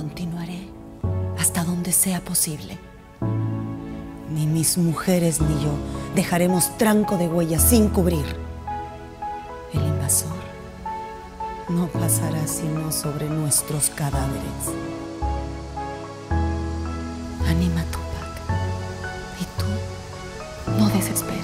continuaré hasta donde sea posible. Ni mis mujeres ni yo dejaremos tranco de huellas sin cubrir. El invasor no pasará sino sobre nuestros cadáveres. Anima, Tupac. Y tú, no desesperes.